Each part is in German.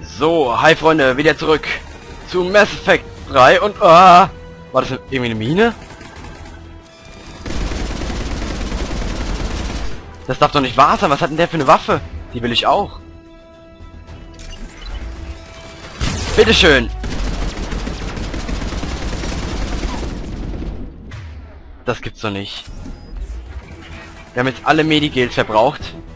So, hi Freunde, wieder zurück zu Mass Effect 3 und war das irgendwie eine Mine? Das darf doch nicht wahr sein, was hat denn der für eine Waffe? Die will ich auch. Bitteschön. Das gibt's doch nicht. Wir haben jetzt alle Medigels verbraucht.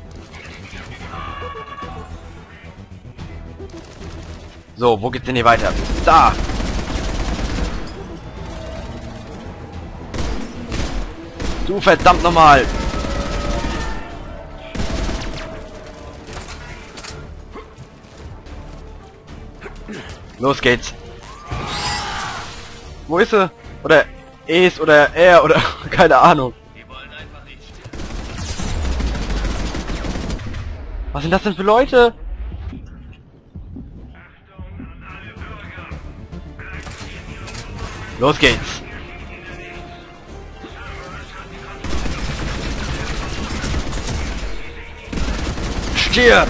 So, wo geht's denn hier weiter? Da! Du verdammt nochmal! Los geht's! Wo ist sie? Oder es oder er oder keine Ahnung. Was sind das denn für Leute? Los geht's! Stirb!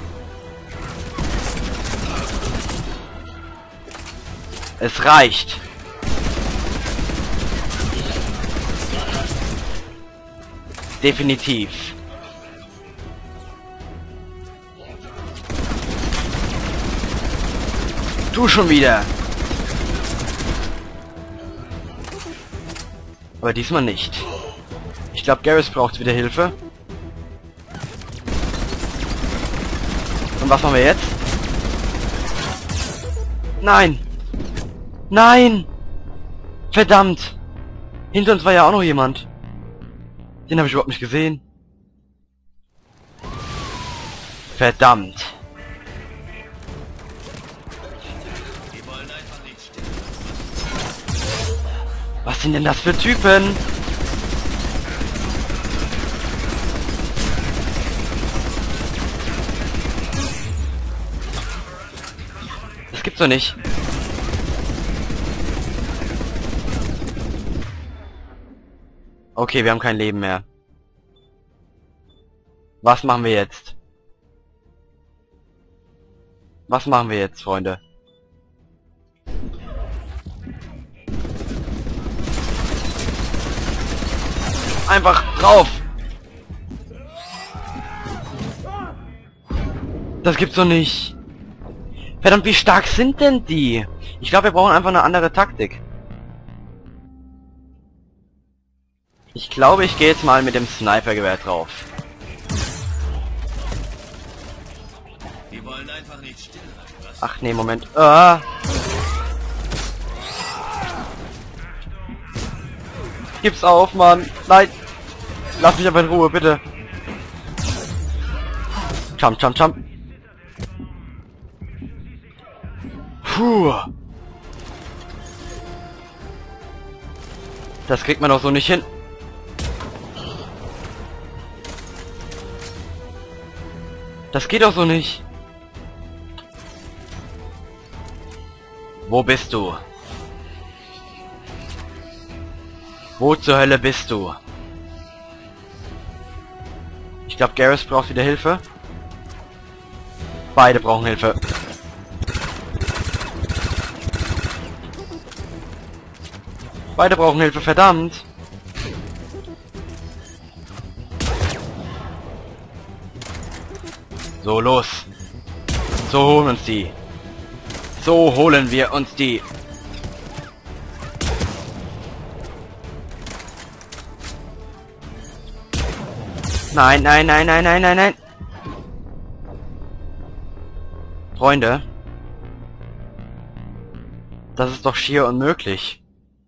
Es reicht! Definitiv. Du schon wieder! Aber diesmal nicht. Ich glaube, Garrus braucht wieder Hilfe. Und was machen wir jetzt? Nein! Nein! Verdammt! Hinter uns war ja auch noch jemand. Den habe ich überhaupt nicht gesehen. Verdammt! Was sind denn das für Typen? Das gibt's doch nicht. Okay, wir haben kein Leben mehr. Was machen wir jetzt? Was machen wir jetzt, Freunde? Einfach drauf! Das gibt's doch nicht! Verdammt, wie stark sind denn die? Ich glaube, wir brauchen einfach eine andere Taktik. Ich glaube, ich gehe jetzt mal mit dem Snipergewehr drauf. Die wollen einfach nicht stillhalten, was? Ach nee, Moment. Ah. Gib's auf, Mann. Nein. Lass mich aber in Ruhe, bitte. Jump, jump, jump. Puh. Das kriegt man doch so nicht hin. Das geht doch so nicht. Wo bist du? Wo zur Hölle bist du? Ich glaube, Garrus braucht wieder Hilfe. Beide brauchen Hilfe. Beide brauchen Hilfe, verdammt. So, los. So holen wir uns die. So holen wir uns die. Nein, nein, nein, nein, nein, nein, nein. Freunde. Das ist doch schier unmöglich.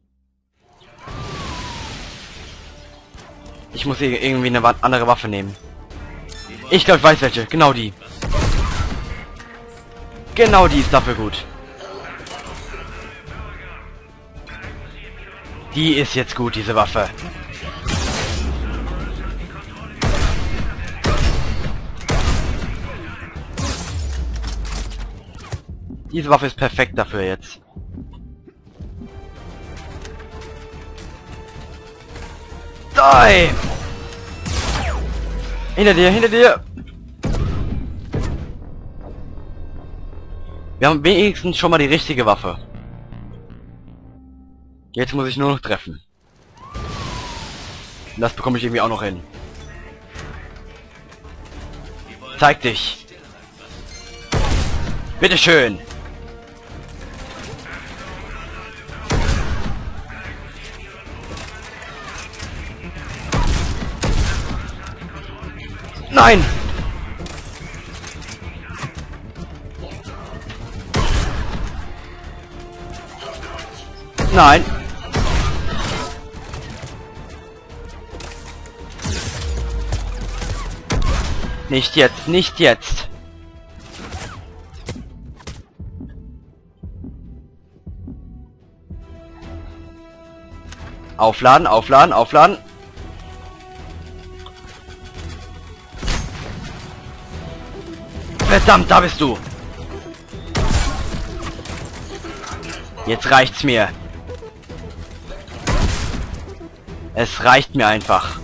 Ich muss hier irgendwie eine andere Waffe nehmen. Ich glaube, ich weiß welche. Genau die. Genau die ist dafür gut. Die ist jetzt gut, diese Waffe. Diese Waffe ist perfekt dafür jetzt. Die! Hinter dir, hinter dir! Wir haben wenigstens schon mal die richtige Waffe. Jetzt muss ich nur noch treffen. Und das bekomme ich irgendwie auch noch hin. Zeig dich. Bitteschön. Nein! Nein! Nicht jetzt, nicht jetzt! Aufladen, aufladen, aufladen! Verdammt, da bist du! Jetzt reicht's mir. Es reicht mir einfach.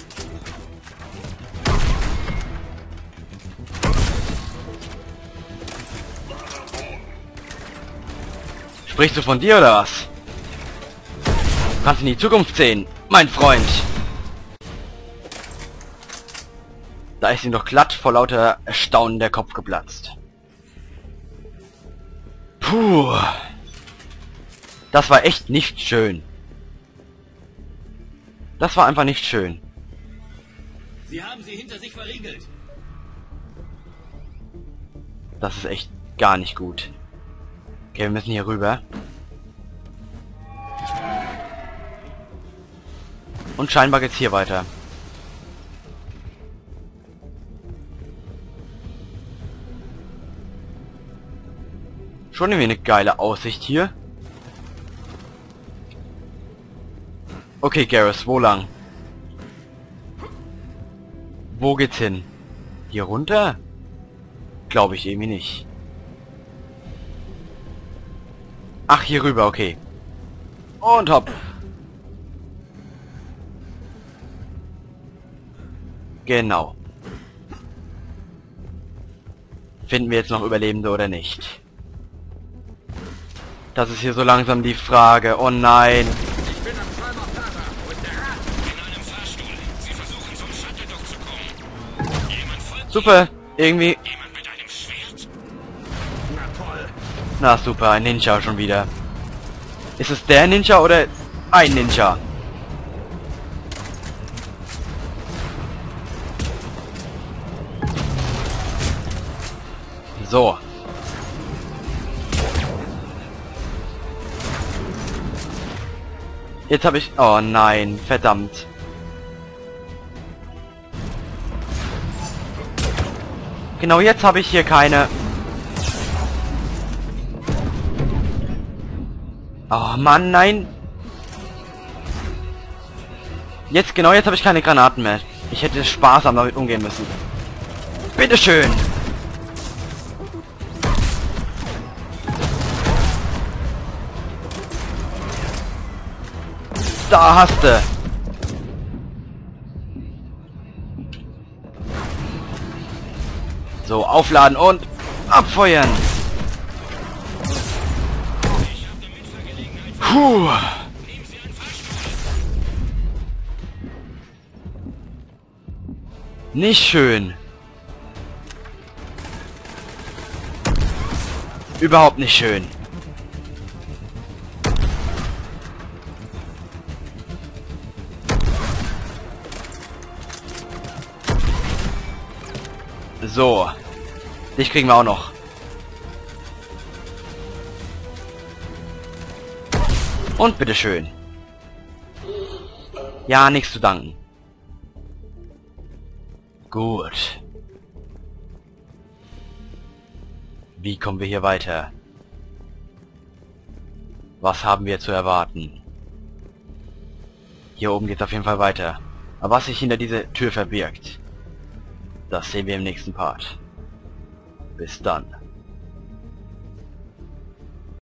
Sprichst du von dir oder was? Du kannst in die Zukunft sehen, mein Freund. Da ist ihm doch glatt vor lauter Erstaunen der Kopf geplatzt. Puh. Das war echt nicht schön. Das war einfach nicht schön. Sie haben sie hinter sich verriegelt. Das ist echt gar nicht gut. Okay, wir müssen hier rüber. Und scheinbar geht's hier weiter. Schon irgendwie eine geile Aussicht hier. Okay, Garrus, wo lang? Wo geht's hin? Hier runter? Glaube ich irgendwie nicht. Ach, hier rüber, okay. Und hopp. Genau. Finden wir jetzt noch Überlebende oder nicht? Das ist hier so langsam die Frage. Oh nein. Ich bin am Schreiber Plaza. Und der In einem Fahrstuhl. Sie versuchen zum Shuttle-Dock zu kommen. Jemand folgt Super. Irgendwie. jemand mit einem Schwert. Na toll. Na super, ein Ninja schon wieder. Ist es der Ninja oder ein Ninja? So. Jetzt habe ich... Oh nein, verdammt. Genau jetzt habe ich hier keine... Oh Mann, nein. Jetzt, genau jetzt habe ich keine Granaten mehr. Ich hätte sparsam damit umgehen müssen. Bitteschön. Da hast du. So, aufladen und abfeuern. Puh. Nicht schön. Überhaupt nicht schön. So. Dich kriegen wir auch noch. Und bitteschön. Ja, nichts zu danken. Gut. Wie kommen wir hier weiter? Was haben wir zu erwarten? Hier oben geht es auf jeden Fall weiter. Aber was sich hinter dieser Tür verbirgt, das sehen wir im nächsten Part. Bis dann.